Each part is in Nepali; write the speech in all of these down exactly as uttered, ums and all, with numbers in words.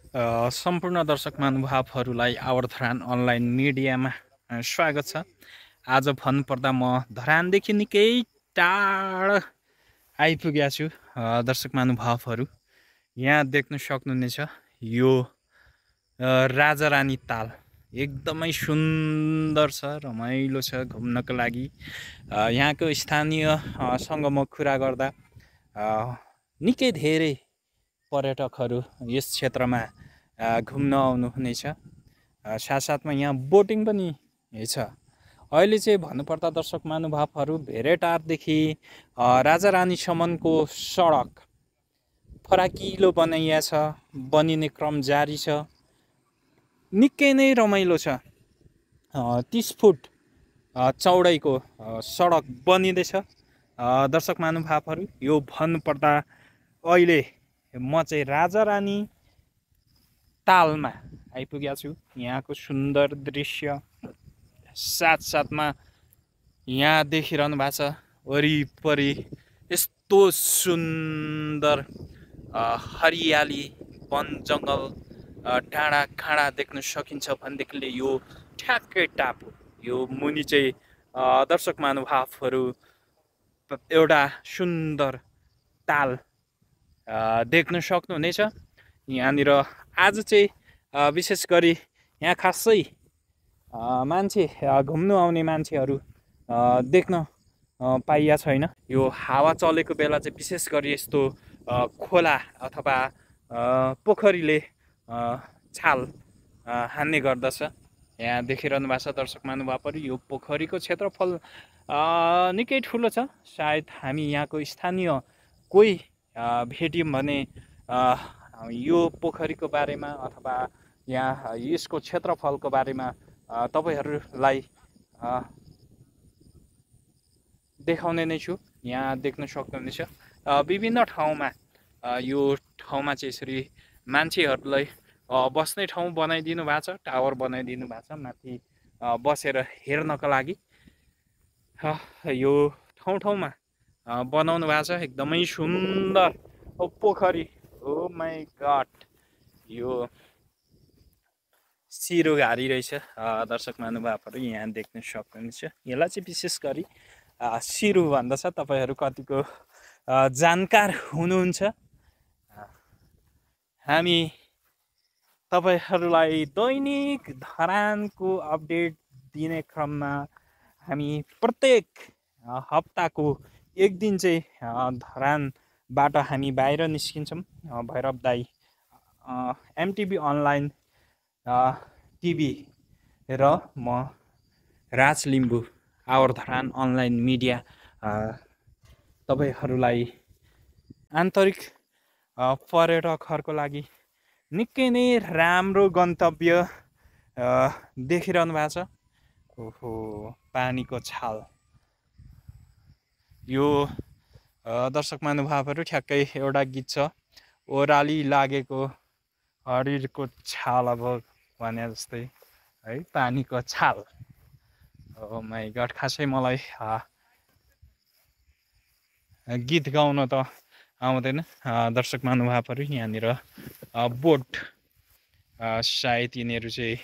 अ, सम्पूर्ण दर्शक महानुभावहरूलाई आवर धरान अनलाइन मिडियामा अ, स्वागत छ। आज भन्नुपर्दा म धरानदेखि निकै टाढा आइपुगेको छु। अ, दर्शक महानुभावहरू यहाँ देख्न सक्नुहुनेछ यो अ, राजा रानी ताल एकदमै सुन्दर छ, रमाइलो छ घुम्नको लागि। अ, यहाँको स्थानीय अ, सँग म कुरा गर्दा अ, निकै धेरै पर्यटकहरू यस क्षेत्रमा अ, घुम्न आउनुहुनेछ। अ, साथसाथमा यहाँ बोटिङ पनि छ। अहिले चाहिँ भन्नुपर्दा दर्शक महानुभावहरू भेरेटारदेखि अ, राजा रानीसम्मको सडक फराकिलो बनाइया छ, बनिने क्रम जारी छ। निकै नै रमाइलो छ। अ, तिस फुट अ, चौडाइको अ, सडक बनिँदैछ। अ, दर्शक महानुभावहरू यो भन्नुपर्दा अहिले म चाहिँ राजा रानी तालमा आइपुगेको छु। यहाँको सुन्दर दृश्य साथसाथमा यहाँ देखिरहनु भएको छ वरिपरि यस्तो सुन्दर अ, हरियाली वन जङ्गल अ, डाँडा काँडा देख्न सकिन्छ भनेदेखिले यो ठ्याक्कै टापु। यो मुनि चाहिँ अ, दर्शक महानुभावहरू एउटा सुन्दर ताल अ, देख्न सक्नुहुनेछ। यहाँनिर आज चाहिँ अ, विशेष गरी यहाँ खासै अ, मान्छे अ, घुम्नु आउने मान्छेहरू अ, देख्न अ, पाइया छैन। यो हावा चलेको बेला चाहिँ विशेष गरी यस्तो अ, खोला अथवा अ, पोखरीले अ, छाल अ, हान्ने गर्दछ। यहाँ देखिरहनु भएको छ दर्शक महानुभावहरू यो पोखरीको क्षेत्रफल अ, निकै ठुलो छ। सायद हामी यहाँको स्थानीय कोही अ, भेट्यौँ भने अ, यो पोखरीको बारेमा अथवा यहाँ यसको क्षेत्रफलको बारेमा अ, तपाईँहरूलाई अ, देखाउने नै छु। यहाँ देख्न सक्नुहुनेछ अ, विभिन्न ठाउँमा अ, यो ठाउँमा चाहिँ यसरी मान्छेहरूलाई अ, बस्ने ठाउँ बनाइदिनु भएको छ, टावर बनाइदिनु भएको छ माथि अ, बसेर हेर्नको लागि। अ, यो ठाउँ ठाउँमा अ, बनाउनु भएको छ एकदमै सुन्दर ओ पोखरी। ओ माई गड, यो सिरुघारी रहेछ। अ, दर्शक महानुभावहरू यहाँ देख्न सक्नुहुन्छ। यसलाई चाहिँ विशेष गरी अ, सिरु भन्दछ। तपाईँहरू कतिको अ, जानकार हुनुहुन्छ। अ, हामी तपाईँहरूलाई दैनिक धरानको अपडेट दिने क्रममा हामी प्रत्येक अ, हप्ताको एक दिन चाहिँ अ, धरानबाट हामी बाहिर निस्किन्छौँ। अ, भैरव दाई अ, एमटिभी अनलाइन अ, टिभी र म Raj Limbu our Dharan online media अ, तपाईँहरूलाई आन्तरिक अ, पर्यटकहरूको लागि निकै नै राम्रो गन्तव्य अ, देखिरहनु भएको छ। ओहो, पानीको छाल। यो अ, दर्शक महानुभावहरू ठ्याक्कै एउटा गीत छ, ओह्राली लागेको हरिरको छाल अब भने जस्तै है, पानीको छाल। ओ माई गड, खासै मलाई अ, गीत गाउन त आउँदैन। अ, दर्शक महानुभावहरू यहाँनिर अ, बोट अ, सायद यिनीहरू चाहिँ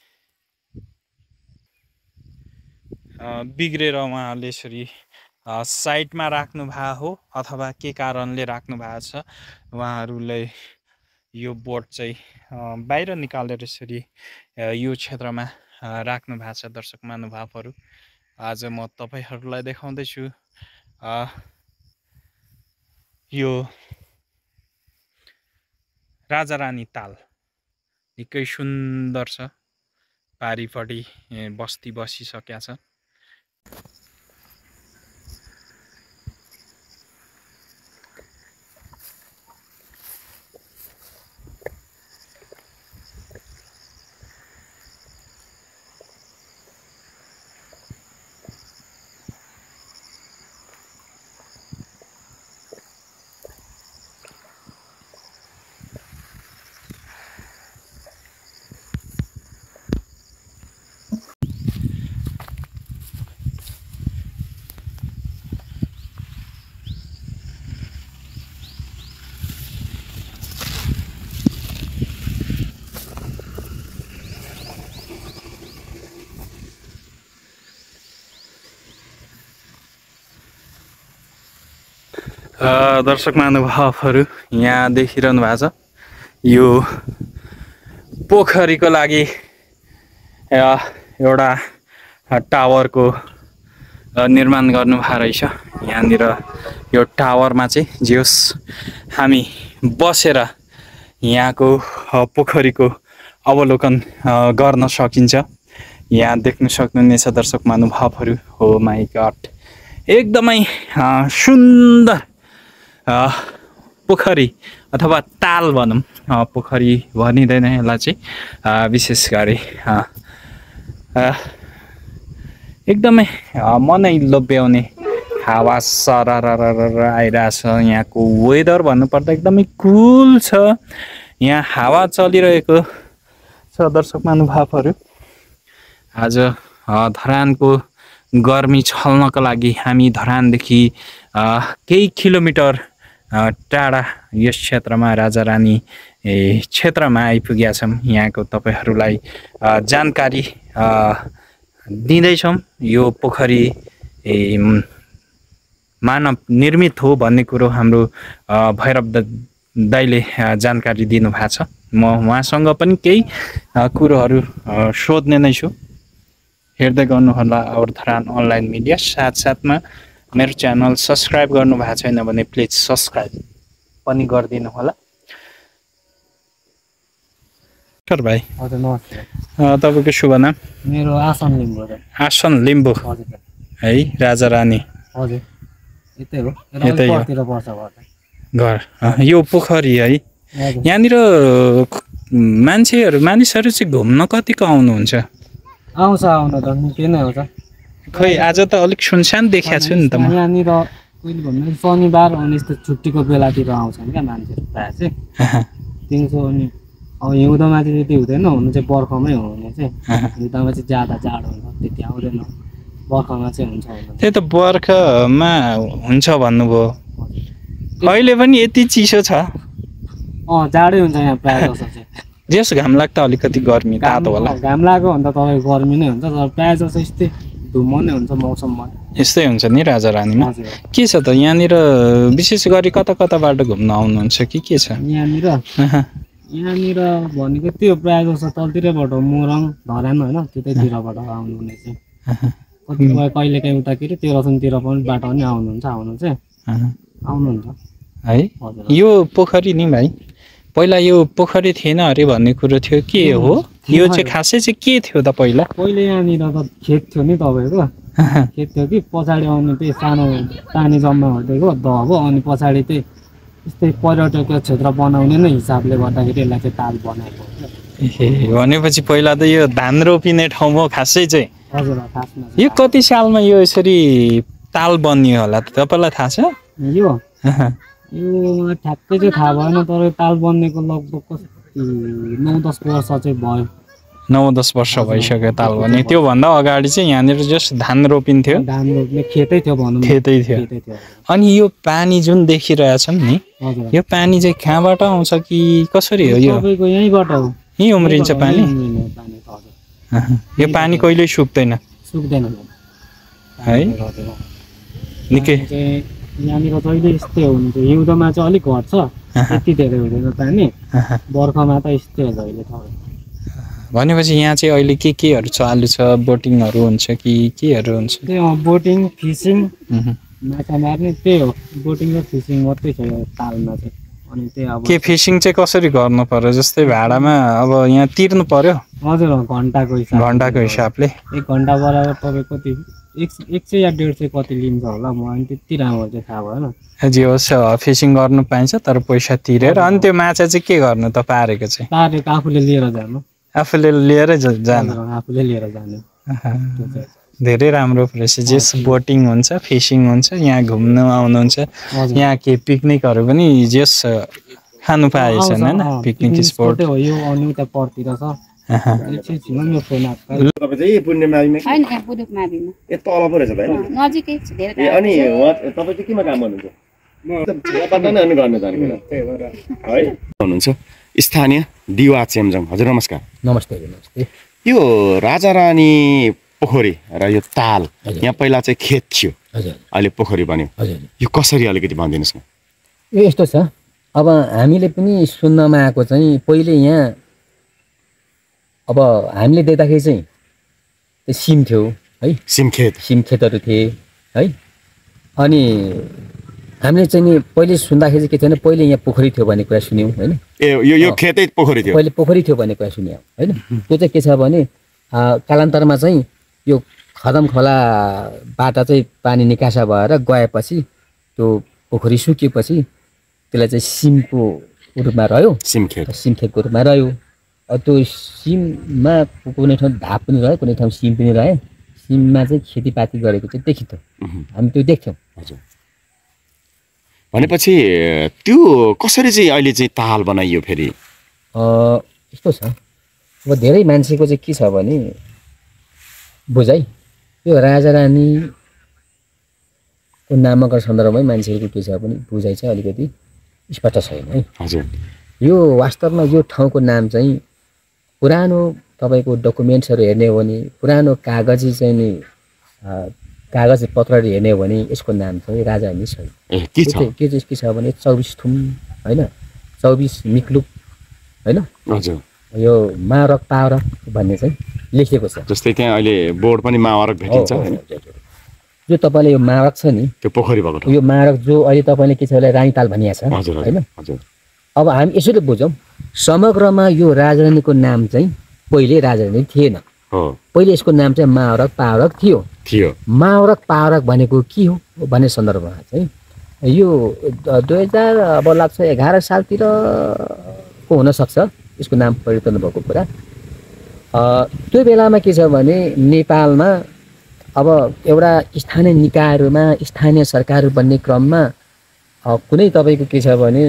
अ, बिग्रेर उहाँहरूले यसरी अ, साइडमा राख्नु भएको हो अथवा के कारणले राख्नु भएको छ। उहाँहरूले यो बोट चाहिँ अ, बाहिर निकालेर यसरी अ, यो क्षेत्रमा अ, राख्नु भएको छ। दर्शक महानुभावहरू आज म तपाईँहरूलाई देखाउँदैछु अ, यो राजा रानी ताल निकै सुन्दर छ। पारिपट्टि ए, बस्ती बसिसकेका छ। दर्शक महानुभावहरू यहाँ देखिरहनु भएको छ यो पोखरीको लागि एउटा टावरको निर्माण गर्नुभएको रहेछ। यहाँनिर यो टावरमा चाहिँ जे होस् हामी बसेर यहाँको पोखरीको अवलोकन गर्न सकिन्छ। यहाँ देख्न सक्नुहुनेछ दर्शक महानुभावहरू। हो माई गॉड, एकदमै सुन्दर पोखरी अथवा ताल भनौँ, पोखरी भनिँदैन यसलाई चाहिँ। विशेष गरी एकदमै मनै लोभ्याउने हावा सरर आइरहेछ। यहाँको वेदर भन्नुपर्दा एकदमै कुल छ। यहाँ हावा चलिरहेको छ दर्शक महानुभावहरू। आज धरानको गर्मी छल्नको लागि हामी धरानदेखि केही किलोमिटर टाढा यस क्षेत्रमा राजारानी क्षेत्रमा आइपुगेका छौँ। यहाँको तपाईँहरूलाई जानकारी दिँदैछौँ। यो पोखरी मानव निर्मित हो भन्ने कुरो हाम्रो भैरव दाइले जानकारी दिनुभएको छ। म उहाँसँग पनि केही कुरोहरू सोध्ने नै छु। हेर्दै गर्नुहोला आवर धरान अनलाइन मिडिया। साथसाथमा मेरो च्यानल सब्सक्राइब गर्नुभएको छैन भने प्लिज सब्सक्राइब पनि गरिदिनु होला। सर भाइ, हजुर नमस्ते। तपाईँको शुभ नाम? मेरो आसन लिम्बू। आसन लिम्बू है, राजारानी। हजुर यतै हो, यतातिर पर्छ घर। यो पोखरी है, यहाँनिर मान्छेहरू मानिसहरू चाहिँ घुम्न कतिको आउनुहुन्छ? आउँछ, आउन त निकै नै आउँछ। खै आज त अलिक सुनसान देखाएको छु नि त म। यहाँनिर कहिले भन्दा शनिबार अनि यस्तो छुट्टीको बेलातिर आउँछन् क्या मान्छेहरू प्रायः चाहिँ दिउँसो। अनि अब हिउँदोमा चाहिँ त्यति हुँदैन, हुनु चाहिँ बर्खामै हो हुने चाहिँ। हिउँदोमा चाहिँ ज्यादा जाडो हुन्छ, त्यति आउँदैन। बर्खामा चाहिँ हुन्छ। त्यही त बर्खामा हुन्छ भन्नुभयो। अहिले पनि यति चिसो छ? अँ जाडै हुन्छ यहाँ प्रायः जस्तो चाहिँ। जस घाम लाग्दा अलिकति गर्मी तातो होला। घाम लाग्यो भने त तपाईँको गर्मी नै हुन्छ, तर प्रायः जस्तो यस्तै धुम्म नै हुन्छ मौसममा। यस्तै हुन्छ नि राजारानीमा। के छ त यहाँनिर विशेष गरी कता कताबाट घुम्न आउनुहुन्छ कि के छ यहाँनिर? यहाँनिर भनेको त्यो प्रायः जस्तो तलतिरबाट मोरङ धरान होइन, त्यतैतिरबाट आउनुहुने चाहिँ। कतिपय कहिलेकाहीँ उतातिर तेह्रथुमतिर पनि बाटो पनि आउनुहुन्छ आउनु चाहिँ आउनुहुन्छ है। यो पोखरी नि भाइ, पहिला यो पोखरी थिएन अरे भन्ने कुरो थियो, के हो यो चाहिँ? खासै चाहिँ के थियो त पहिला? पहिले यहाँनिर त खेत थियो नि तपाईँको। खेत थियो कि पछाडि आउने त्यही सानो पानी जम्मा भइदिएको दह हो। अनि पछाडि चाहिँ यस्तै पर्यटकीय क्षेत्र बनाउने नै हिसाबले गर्दाखेरि यसलाई चाहिँ ताल बनाएको हो। ए भनेपछि पहिला त यो धान रोपिने ठाउँ हो खासै चाहिँ? हजुर खासमा। यो कति सालमा यो यसरी ताल बनियो होला त तपाईँलाई थाहा छ? यो यो ठ्याक्कै चाहिँ थाहा भएन, तर ताल बन्नेको लगभग कति नौ दस वर्ष चाहिँ भयो। नौ दस वर्ष भइसक्यो ताल बन्ने। त्योभन्दा अगाडि चाहिँ यहाँनिर जस्ट धान रोपिन्थ्यो? धान रोप्ने खेतै थियो भनौँ। खेतै थियो। अनि यो पानी जुन देखिरहेछौँ नि, यो पानी चाहिँ कहाँबाट आउँछ कि कसरी हो? यो तपाईँको यहीँबाट हो। यहीँ उम्रिन्छ पानी? यो पानी कहिल्यै सुक्दैन? सुक्दैन है, निकै। यहाँनिर जहिले यस्तै हो हुन्छ। हिउँदोमा चाहिँ अलिक घट्छ, त्यति धेरै हुँदैन पानी। बर्खामा त यस्तै हो जहिले। भनेपछि यहाँ चाहिँ अहिले के केहरू चालु छ? बोटिङहरू हुन्छ कि केहरू हुन्छ? त्यही हो, बोटिङ फिसिङ माछा मार्ने त्यही हो। बोटिङ र फिसिङ मात्रै छ यो तालमा चाहिँ। अनि त्यही अब के फिसिङ चाहिँ कसरी गर्नु पर्यो? जस्तै भाडामा अब यहाँ तिर्नु पर्यो? हजुर घन्टाको हिसाब। घन्टाको हिसाबले एक घन्टा बराबर तपाईँ कति एक एक सय या डेढ सय कति लिन्छ होला, म अनि त्यति राम्रो चाहिँ थाहा भएन। जे होस् फिसिङ गर्नु पाइन्छ, तर पैसा तिरेर। अनि त्यो माछा चाहिँ के गर्नु त पारेको चाहिँ? पारेको आफूले लिएर जानु। आफूले लिएर जानु? आफूले लिएर जानु। धेरै राम्रो रहेछ। जेस बोटिङ हुन्छ, फिसिङ हुन्छ, यहाँ घुम्नु आउनुहुन्छ। यहाँ के पिकनिकहरू पनि जेस खानु पाएछन् होइन? पिकनिक स्पोट हो यो। अनि उता परतिर छ स्थानीय दिवा चेम्जङ। हजुर नमस्कार। नमस्ते नमस्ते। यो राजारानी पोखरी र यो ताल यहाँ पहिला चाहिँ खेत थियो, अहिले पोखरी बन्यो, यो कसरी अलिकति भनिदिनुहोस् न? यो यस्तो छ अब हामीले पनि सुन्नमा आएको चाहिँ पहिले यहाँ अब हामीले देख्दाखेरि चाहिँ त्यो सिम थियो है सिमखेत सिमखेतहरू थिए है अनि हामीले चाहिँ नि पहिले सुन्दाखेरि चाहिँ के थिएन पहिले यहाँ पोखरी थियो भन्ने कुरा सुन्यौँ होइन ए यो यो खेतै पोखरी थियो पहिले पोखरी थियो भन्ने कुरा सुन्यौँ होइन त्यो चाहिँ के छ भने कालान्तरमा चाहिँ यो खदम खोलाबाट चाहिँ पानी निकासा भएर गएपछि त्यो पोखरी सुकेपछि त्यसलाई चाहिँ सिमको रूपमा रह्यो सिमखेत सिमखेतको रूपमा रह्यो त्यो सिममा कुनै ठाउँ धाप पनि रह्यो कुनै ठाउँ सिम पनि रह्यो सिममा चाहिँ खेतीपाती गरेको चाहिँ देखिन्थ्यो हामी त्यो देख्थ्यौँ हजुर भनेपछि त्यो कसरी चाहिँ अहिले चाहिँ ताल बनाइयो फेरि यस्तो छ अब धेरै मान्छेको चाहिँ के छ भने बुझाइ यो राजा रानीको नामाकरण सन्दर्भमै मान्छेहरूको के छ भने बुझाइ चाहिँ अलिकति स्पष्ट छैन है हजुर यो वास्तवमा यो ठाउँको नाम चाहिँ पुरानो तपाईँको डकुमेन्ट्सहरू हेर्ने हो भने पुरानो कागजी चाहिँ नि कागज पत्रहरू हेर्ने हो भने यसको नाम चाहिँ राजा रानी छैन के छ के चाहिँ के छ भने चौबिस थुम होइन चौबिस मिक्लुक होइन हजुर यो मारक पारक भन्ने चाहिँ लेखिएको छ जस्तै त्यहाँ अहिले बोर्ड पनि मावरक भेटिन्छ हैन जो तपाईँले यो मारक छ नि त्यो पोखरी भएको ठाउँ यो मारक जो अहिले तपाईँले के छ भने रानीताल भनिएको छ होइन हजुर अब हामी यसरी बुझौँ समग्रमा यो राजरानीको नाम चाहिँ पहिले राजरानी थिएन हो पहिले यसको नाम चाहिँ मावरक पावरक थियो थियो मावरक पावरक भनेको के हो भन्ने सन्दर्भमा चाहिँ यो दुई हजार अब लाग्छ एघार सालतिर को हुनसक्छ यसको नाम परिवर्तन भएको कुरा त्यो बेलामा के छ भने नेपालमा अब एउटा स्थानीय निकायहरूमा स्थानीय सरकारहरू बन्ने क्रममा कुनै तपाईँको के छ भने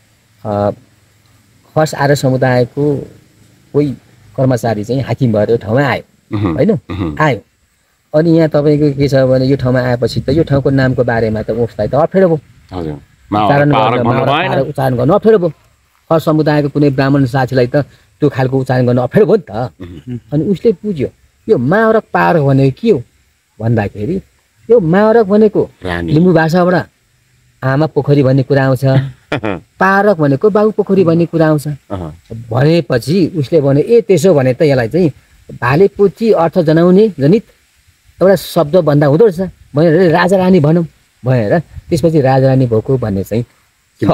खस आर्य समुदायको कोही कर्मचारी चाहिँ हाकिम भएर यो ठाउँमा आयो होइन आयो अनि यहाँ तपाईँको के छ भने यो ठाउँमा आएपछि त यो ठाउँको नामको बारेमा त उसलाई त अप्ठ्यारो भयो उच्चारण गर्न अप्ठ्यारो भयो खस समुदायको कुनै ब्राह्मण साथीलाई त त्यो खालको उच्चारण गर्न अप्ठ्यारो भयो नि त अनि उसले बुझ्यो यो मावरक पारक भनेको के हो भन्दाखेरि यो मावरक भनेको लिम्बू भाषाबाट आमा पोखरी भन्ने कुरा आउँछ पारक भनेको बाबु पोखरी भन्ने कुरा आउँछ भनेपछि उसले भने ए त्यसो भने त यसलाई चाहिँ भाले पोथी अर्थ जनाउने जनित एउटा शब्द भन्दा हुँदो रहेछ भनेर राजा रानी भनौँ भनेर त्यसपछि राजा रानी भएको भन्ने चाहिँ छ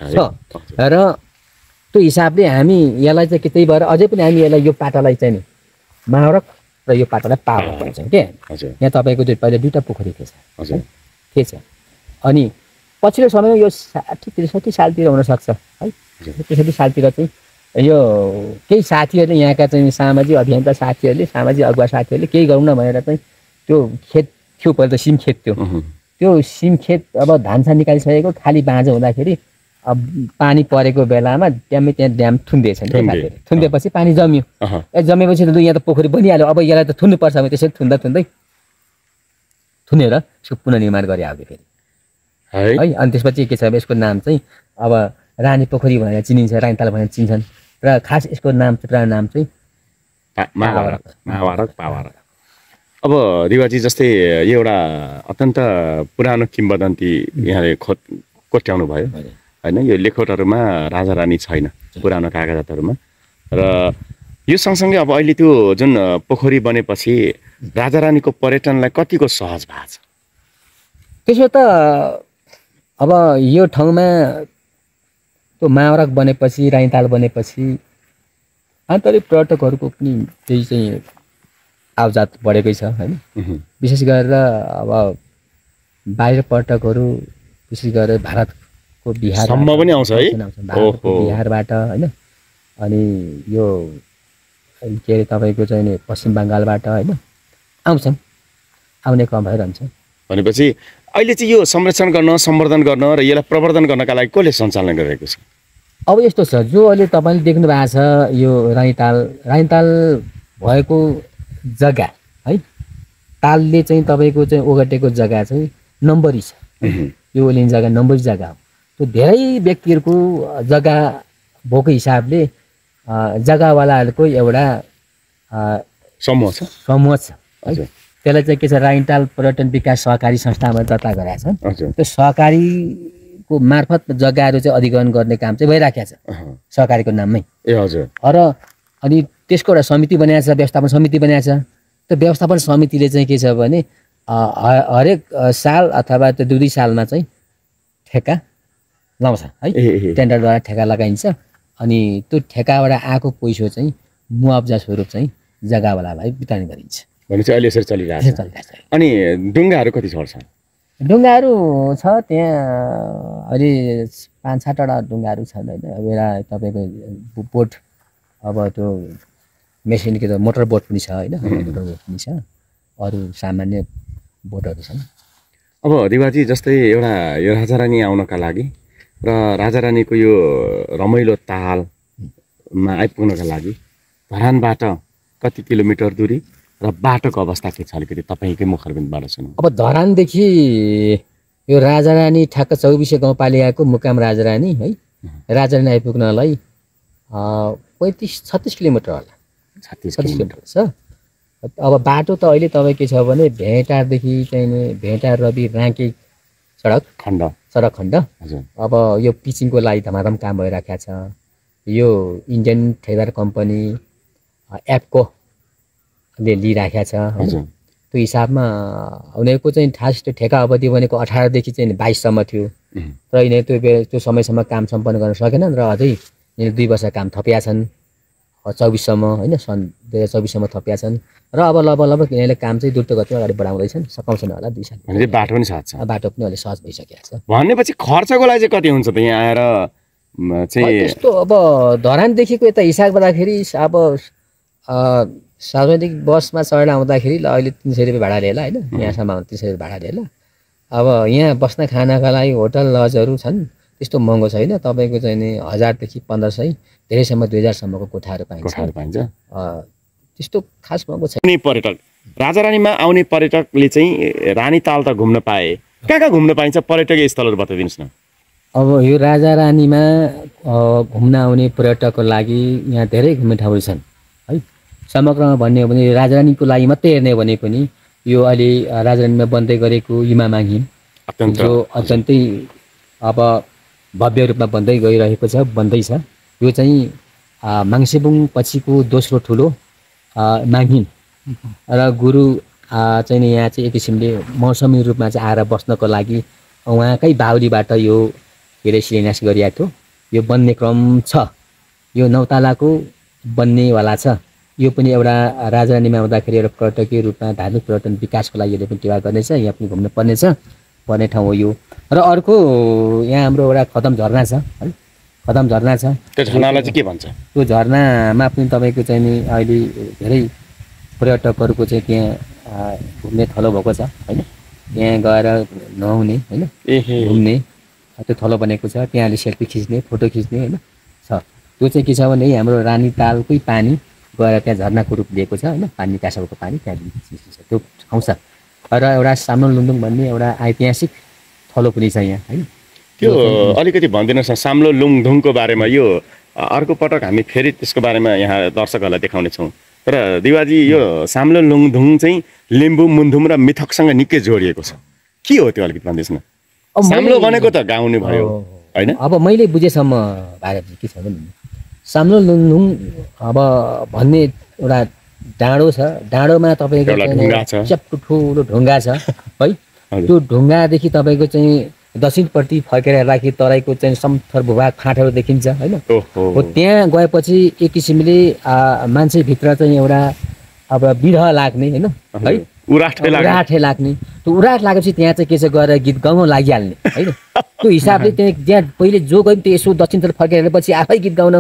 र त्यो हिसाबले हामी यसलाई चाहिँ त्यही भएर अझै पनि हामी यसलाई यो पाटालाई चाहिँ नि मावरक र यो पाटालाई पावरक भन्छौँ क्या यहाँ तपाईँको त्यो पहिला दुईवटा पोखरी थिएछ थिएछ अनि पछिल्लो समयमा यो साठी त्रिसठी सालतिर हुनसक्छ है त्रिसठी सालतिर चाहिँ यो केही साथीहरूले यहाँका चाहिँ सामाजिक अभियन्ता साथीहरूले सामाजिक अगुवा साथीहरूले केही गरौँ न भनेर चाहिँ त्यो खेत थियो पहिला त सिम खेत थियो त्यो सिम खेत अब धान सान निकालिसकेको खाली बाँझो हुँदाखेरि अब पानी परेको बेलामा ड्याममै त्यहाँ ड्याम थुन्दिएछ नि थुन्दिएपछि पानी जम्यो ए जमेपछि त यहाँ त पोखरी बनिहाल्यो अब यसलाई त थुन्नुपर्छ भने त्यसरी थुन्दा थुन्दै थुनेर यसको पुनर्निर्माण गरे आउँथ्यो फेरि है अनि त्यसपछि के छ भने यसको नाम चाहिँ अब रानी पोखरी भनेर चिनिन्छ रानीताल भनेर चिन्छन् र खास यसको नाम चाहिँ पुरानो नाम चाहिँ मावरक मावरक पावरक अब दिवाजी जस्तै यो एउटा अत्यन्त पुरानो किम्बदन्ती यहाँले खोट कोट्याउनु भयो होइन यो लेखोटहरूमा राजा रानी छैन पुरानो कागजातहरूमा र यो सँगसँगै अब अहिले त्यो जुन पोखरी बनेपछि राजा रानीको पर्यटनलाई कतिको सहज भएको छ त्यसो त अब यो ठाउँमा त्यो मावरक बनेपछि रानीताल बनेपछि आन्तरिक पर्यटकहरूको पनि त्यही चाहिँ आवजात बढेकै छ होइन विशेष गरेर अब बाहिर पर्यटकहरू विशेष गरेर भारतको बिहार पनि आउँछ है बिहारबाट होइन अनि यो के अरे तपाईँको चाहिँ पश्चिम बङ्गालबाट होइन आउँछन् आउने क्रम भइरहन्छ भनेपछि अहिले चाहिँ यो संरक्षण गर्न सम्वर्धन गर्न र यसलाई प्रवर्धन गर्नका लागि कसले सञ्चालन गरिरहेको छ अब यस्तो छ जो अहिले तपाईँले देख्नु भएको छ यो रानीताल रानीताल भएको जग्गा है तालले चाहिँ तपाईँको चाहिँ ओगटेको जग्गा चाहिँ नम्बरी छ यो ओलिने जग्गा नम्बरी जग्गा हो त्यो धेरै व्यक्तिहरूको जग्गा भएको हिसाबले जग्गावालाहरूको एउटा समूह छ समूह छ है त्यसलाई चाहिँ के छ रानीताल पर्यटन विकास सहकारी संस्थामा दर्ता गरेका छन् त्यो सहकारीको को मार्फत जग्गाहरू चाहिँ अधिग्रहण गर्ने काम चाहिँ भइराखेको छ सहकारीको नाममै। ए हजुर। र अनि त्यसको एउटा समिति बनाएको छ, व्यवस्थापन समिति बनाएको छ। त्यो व्यवस्थापन समितिले चाहिँ के छ भने हरेक साल अथवा त्यो दुई दुई सालमा चाहिँ ठेक्का लाउँछ है, टेन्डरद्वारा ठेक्का लगाइन्छ। अनि त्यो ठेक्काबाट आएको पैसा चाहिँ मुआवजा स्वरूप चाहिँ जग्गावालालाई वितरण गरिन्छ। भनेपछि अहिले यसरी चलिरहेको छ। अनि डुङ्गाहरू कति छर्छ? ढुङ्गाहरू छ त्यहाँ अहिले पाँच सातवटा ढुङ्गाहरू छन् होइन। एउटा तपाईँको बोट, अब त्यो मेसिन के त मोटर बोट पनि छ होइन, मोटर बोट पनि छ, अरू सामान्य बोटहरू छन्। अब दिवाजी जस्तै एउटा यो राजारानी आउनका लागि र राजारानीको यो रमाइलो तालमा आइपुग्नका लागि धरानबाट कति किलोमिटर दूरी र बाटोको अवस्था के छ अलिकति तपाईँकै मुखरबिन्दबाट सुनौँ। अब धरानदेखि यो राजारानी ठ्याक्क चौबिसे गाउँपालिकाको मुकाम राजारानी है, राजारानी आइपुग्नलाई पैँतिस छत्तिस किलोमिटर होला, छत्तिस किलोमिटर छ। अब बाटो त अहिले तपाईँ के छ भने भेटारदेखि चाहिँ भेटार रवि राँके सडक खण्ड सडक खण्ड अब यो पिचिङको लागि धमाधम काम भइराखेको छ। यो इन्डियन ठेकेदार कम्पनी एपकोले लिइराखेको छ होइन। त्यो हिसाबमा उनीहरूको चाहिँ खास त्यो ठेका अवधि भनेको अठारदेखि चाहिँ बाइससम्म थियो, तर यिनीहरू त्यो त्यो समयसम्म काम सम्पन्न गर्न सकेनन् र अझै यिनीहरू दुई वर्ष काम थपिया छन् चौबिससम्म होइन, सन् दुई हजार चौबिससम्म थपिया छन्। र अब लगभग लगभग यिनीहरूले काम चाहिँ द्रुत गतिमा अगाडि बढाउँदैछन्, सकाउँछन् होला दुई साल। बाटो पनि सहज छ, बाटो पनि अहिले सहज भइसकेको छ। भनेपछि खर्चको लागि चाहिँ कति हुन्छ त यहाँ आएर चाहिँ? त्यस्तो अब धरानदेखिको यता हिसाब गर्दाखेरि अब सार्वजनिक बसमा चढेर आउँदाखेरि ल अहिले तिन सय रुपियाँ भाडा लिएला होइन, यहाँसम्म आउनु तिन सय रुपियाँ भाडा लिएला। अब यहाँ बस्न खानाका लागि होटल लजहरू छन्, त्यस्तो महँगो छैन। तपाईँको चाहिँ नि हजारदेखि पन्ध्र सय धेरैसम्म दुई हजारसम्मको कोठाहरू पाइन्छ कोठाहरू पाइन्छ त्यस्तो खास महँगो छैन। अनि पर्यटक राजारानीमा आउने पर्यटकले चाहिँ रानीताल त घुम्न पाए, कहाँ कहाँ घुम्न पाइन्छ पर्यटकीय स्थलहरू बताइदिनुहोस् न। अब यो राजारानीमा घुम्न आउने पर्यटकको लागि यहाँ धेरै घुम्ने ठाउँहरू छन् है। समग्रमा भन्ने हो भने राजारानीको लागि मात्रै हेर्ने भने पनि यो अहिले राजारानीमा बन्दै गरेको युमा माङहिम जो अत्यन्तै अब भव्य रूपमा बन्दै गइरहेको छ, बन्दैछ। यो चाहिँ माङ्सेबुङ पछिको दोस्रो ठुलो माङहिम र गुरु चाहिँ यहाँ चाहिँ एक किसिमले मौसमी रूपमा चाहिँ आएर बस्नको लागि उहाँकै बाहुलीबाट यो के अरे शिलान्यास गरिएको थियो। यो बन्ने क्रम छ, यो नौ तलाको बन्नेवाला छ। यो पनि एउटा राजरानीमा आउँदाखेरि एउटा पर्यटकीय रूपमा धार्मिक पर्यटन विकासको लागि यसले पनि टेवा गर्नेछ, यहाँ पनि घुम्न पर्नेछ पर्ने ठाउँ हो यो। र अर्को यहाँ हाम्रो एउटा खदम झरना छ है, खदम झरना छ। त्यो झरनालाई चाहिँ के भन्छ? त्यो झरनामा पनि तपाईँको चाहिँ नि अहिले धेरै पर्यटकहरूको चाहिँ त्यहाँ घुम्ने थलो भएको छ होइन। त्यहाँ गएर नुहाउने होइन, घुम्ने त्यो थलो बनेको छ, त्यहाँले सेल्फी खिच्ने फोटो खिच्ने होइन छ। त्यो चाहिँ के छ भने हाम्रो रानीतालकै पानी गएर त्यहाँ झरनाको रूप लिएको छ होइन, पानी निकासको पानी त्यहाँ छ त्यो ठाउँ छ। र एउटा सामनो लुङदुङ भन्ने एउटा ऐतिहासिक थलो पनि छ यहाँ होइन। त्यो अलिकति भनिदिनुहोस् न साम्लो लुङधुङको बारेमा। यो अर्को पटक हामी फेरि त्यसको बारेमा यहाँ दर्शकहरूलाई देखाउने छौँ। तर दिवाजी यो साम्लो लुङधुङ चाहिँ लिम्बू मुन्धुम र मिथकसँग निकै जोडिएको छ, के हो त्यो अलिकति भनिदिनुहोस् न। साम्लो भनेको त गाउने भयो होइन। अब मैले बुझेसम्म भारतजी के छ भने साम्लो लुङधुङ अब भन्ने एउटा डाँडो छ, डाँडोमा तपाईँको च्याप्टो ठुलो ढुङ्गा छ है। त्यो ढुङ्गादेखि तपाईँको चाहिँ दक्षिणपट्टि फर्केर हेर्दाखेरि तराईको चाहिँ समथर भूभाग फाँटहरू देखिन्छ होइन। हो त्यहाँ गएपछि एक किसिमले मान्छेभित्र चाहिँ एउटा अब विरह लाग्ने होइन है, उराठे लाग्ने। त्यो उराठ लागेपछि त्यहाँ चाहिँ के छ गएर गीत गाउन लागिहाल्ने होइन। त्यो हिसाबले त्यहाँ त्यहाँ पहिले जो गयो त्यो यसो दक्षिणतिर फर्केर हेरेपछि आफै गीत गाउन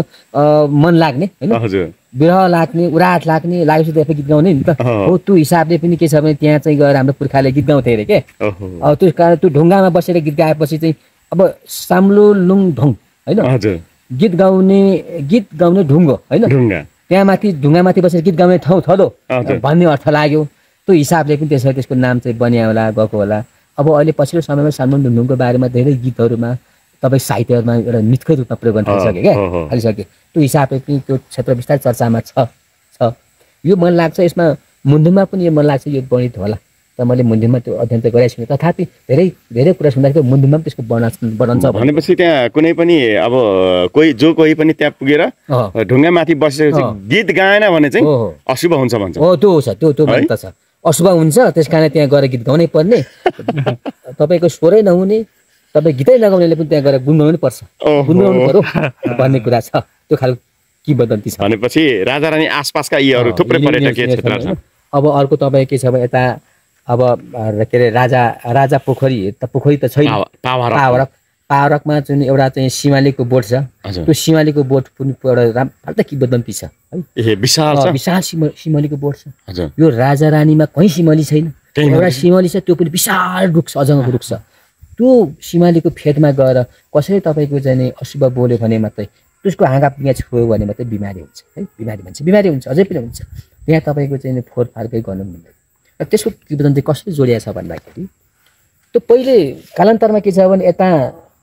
मन लाग्ने होइन, विरह लाग्ने उराठ लाग्ने लागेपछि आफै गीत गाउने नि त हो। त्यो हिसाबले पनि के छ भने त्यहाँ चाहिँ गएर हाम्रो पुर्खाले गीत गाउँथे अरे के। अब त्यो कारण त्यो ढुङ्गामा बसेर गीत गाएपछि चाहिँ अब साम्लो लुङधुङ होइन, गीत गाउने गीत गाउने ढुङ्गो होइन, त्यहाँ माथि ढुङ्गामाथि बसेर गीत गाउने ठाउँ थलो भन्ने अर्थ लाग्यो। त्यो हिसाबले पनि त्यसरी त्यसको नाम चाहिँ बन्या होला गएको होला। अब अहिले पछिल्लो समयमा साम्लो लुङधुङको बारेमा धेरै गीतहरूमा तपाईँ साहित्यमा एउटा मिथकै रूपमा प्रयोग गर्न थालिसक्यो क्या, थालिसक्यो। त्यो हिसाबले पनि त्यो क्षेत्र बिस्तारै चर्चामा छ छ। यो मन लाग्छ यसमा मुन्धुममा पनि यो मन लाग्छ यो वर्णित होला त मैले मुन्धुममा त्यो अध्ययन त गरेको छु तथापि धेरै धेरै कुरा सुन्दाखेरि मुन्धुममा पनि त्यसको वर्णन वर्णन छ भनेपछि त्यहाँ कुनै पनि अब कोही जो कोही पनि त्यहाँ पुगेर ढुङ्गामाथि बसेपछि गीत गाएन भने चाहिँ अशुभ हुन्छ भन्छ हो त्यो छ त्यो त्यो मान्यता छ अशुभ हुन्छ त्यस कारण त्यहाँ गएर गीत गाउनै पर्ने तपाईँको स्वरै नहुने तपाईँ गीतै नगाउनेले पनि त्यहाँ गएर गुनगाउनु पर्छ गुनगाउनु पर्यो भन्ने कुरा छ त्यो खालको किंवदन्ती छ भनेपछि राजा रानी आसपासका यीहरू थुप्रै पर्यटकीय क्षेत्रहरू छन् अब अर्को तपाईँ के छ भने यता अब के अरे राजा राजा पोखरी त पोखरी त छैन पावरक पावरकमा जुन एउटा चाहिँ सिमालीको बोट छ त्यो सिमालीको बोट पनि एउटा फाल्टै किंवदन्ती छ है विशाल छ विशाल सिमालीको बोट छ यो राजा रानीमा कहीँ सिमाली छैन एउटा सिमाली छ त्यो पनि विशाल रुख अजङ्गको रुख छ त्यो सिमालीको फेदमा गएर कसैले तपाईँको चाहिँ अशुभ बोल्यो भने मात्रै त्यसको हाँगा पिँगा छोयो भने मात्रै बिमारी हुन्छ है बिमारी भन्छ बिमारी हुन्छ अझै पनि हुन्छ त्यहाँ तपाईँको चाहिँ फोहोर फार्कै गर्नु मिल्दैन र त्यसको किंवदन्ती कसरी जोडिया छ भन्दाखेरि त्यो पहिले कालान्तरमा के छ भने यता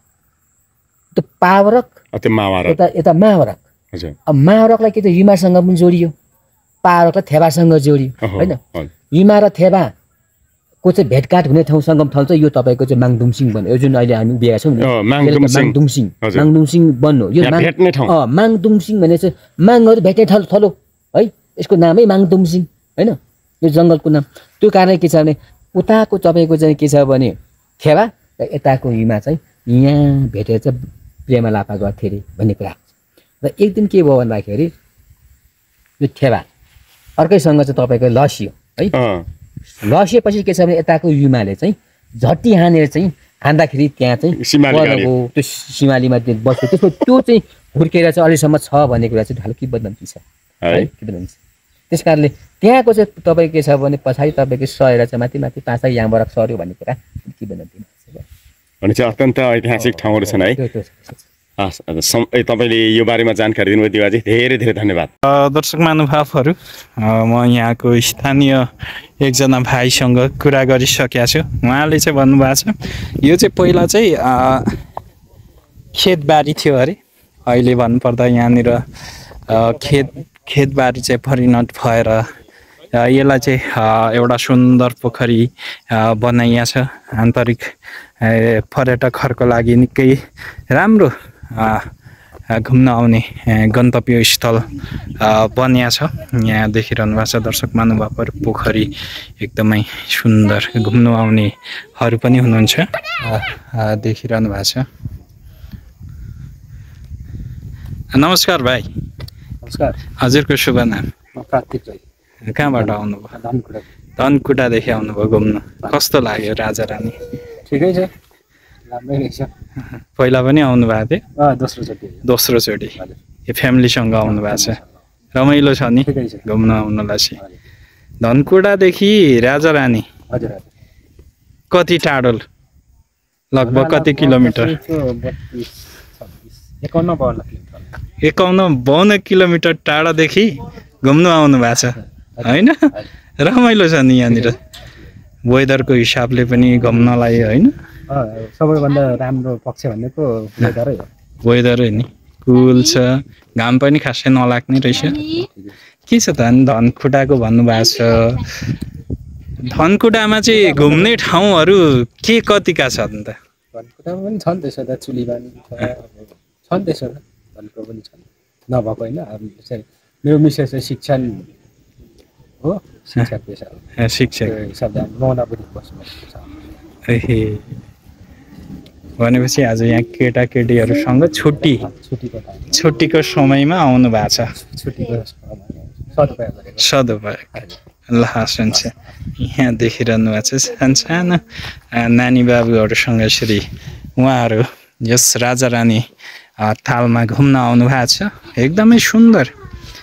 त्यो पावरक यता यता महावरक अब महावरकलाई के त हिमासँग पनि जोडियो पावरकलाई थेबासँग जोडियो होइन हिमा र थेबा को चाहिँ भेटघाट हुने ठाउँ सङ्गम ठाउँ चाहिँ यो तपाईँको चाहिँ माङदुमसिङ भन्यो यो जुन अहिले हामी उभिएका छौँ नि माङदुमसिङ माङदुमसिङ बन्नु यो माङदुमसिङ भने चाहिँ माङहरू भेट्ने ठाउँ थलो है यसको नामै माङदुमसिङ होइन यो जङ्गलको नाम त्यो कारण के छ भने उताको तपाईँको चाहिँ के छ भने थेबा र यताको हिमा चाहिँ यहाँ भेटेर चाहिँ प्रेमलापा गर्थ्यो अरे भन्ने कुरा र एक दिन के भयो भन्दाखेरि यो थेबा अर्कैसँग चाहिँ तपाईँको लसियो है लसिएपछि के छ भने यताको युमाले चाहिँ झट्टी हानेर चाहिँ हान्दाखेरि त्यहाँ चाहिँ त्यो सिमालीमा बस्यो त्यसको त्यो चाहिँ हुर्केर चाहिँ अहिलेसम्म छ भन्ने कुरा चाहिँ ढालु किंवदन्ती छ है किंवदन्ती त्यस कारणले त्यहाँको चाहिँ तपाईँको के छ भने पछाडि तपाईँको सरेर चाहिँ माथि माथि पाँच यहाँबाट सर्यो भन्ने कुरा किंवदन्ती भनेपछि अत्यन्त ऐतिहासिक ठाउँहरू छन् है हस् तपाईँले यो बारेमा जानकारी दिनुभयो दिवाजी धेरै धेरै धन्यवाद दर्शक महानुभावहरू म यहाँको स्थानीय एकजना भाइसँग कुरा गरिसकेको छु उहाँले चाहिँ भन्नुभएको छ यो चाहिँ पहिला चाहिँ खेतबारी थियो अरे अहिले भन्नुपर्दा यहाँनिर खेत खेतबारी चाहिँ परिणत भएर यसलाई चाहिँ एउटा सुन्दर पोखरी बनाइएको छ आन्तरिक पर्यटकहरूको लागि निकै राम्रो घुम्न आउने गन्तव्य स्थल बनिया छ यहाँ देखिरहनु भएको छ दर्शक महानुभावहरू पोखरी एकदमै सुन्दर घुम्नु आउनेहरू पनि हुनुहुन्छ देखिरहनु भएको छ नमस्कार भाइ नमस्कार हजुरको शुभ नाम कार्तिक कहाँबाट आउनुभयो धनकुटादेखि आउनुभयो घुम्नु कस्तो लाग्यो राजा रानी ठिकै छ राम्रै रहेछ पहिला पनि आउनु भएको थियो दोस्रोचोटि दोस्रोचोटि यो फ्यामिलीसँग आउनु भएको छ रमाइलो छ नि घुम्न आउनलाई चाहिँ धनकुटादेखि राजा रानी हजुर कति टाढो लगभग कति किलोमिटर एकाउन्न बाउन्न एकाउन्न बाउन्न किलोमिटर टाढादेखि घुम्नु आउनु भएको छ होइन रमाइलो छ नि यहाँनिर वेदरको हिसाबले पनि घुम्नलाई होइन सबैभन्दा राम्रो पक्ष भनेको वेदरै हो वेदरै नि कुल छ घाम पनि खासै नलाग्ने रहेछ के छ त धनकुटाको भन्नुभएको छ धनकुटामा चाहिँ घुम्ने ठाउँहरू के कतिका छ अन्त धनकुटामा पनि छन् त्यसो त चुलीबानी छन् त्यसो त धनको पनि छन् नभएको होइन अब मेरो मिसेस चाहिँ शिक्षण हो शिक्षक पेसा शिक्षक शब्द मौनापुरी बस्नु ए भनेपछि आज यहाँ केटाकेटीहरूसँग छुट्टी छुट्टीको समयमा आउनु भएको छ छुट्टीको सदुपयोग गरेको सदुपयोग ल हस् हुन्छ यहाँ देखिरहनु भएको छ सानसानो नानी बाबुहरूसँग यसरी उहाँहरू यस राजा रानी तालमा घुम्न आउनु भएको छ एकदमै सुन्दर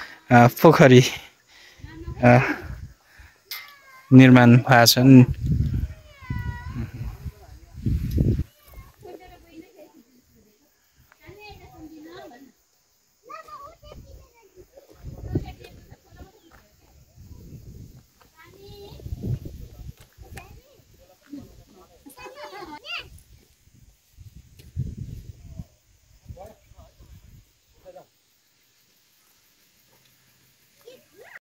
पोखरी निर्माण भएको छ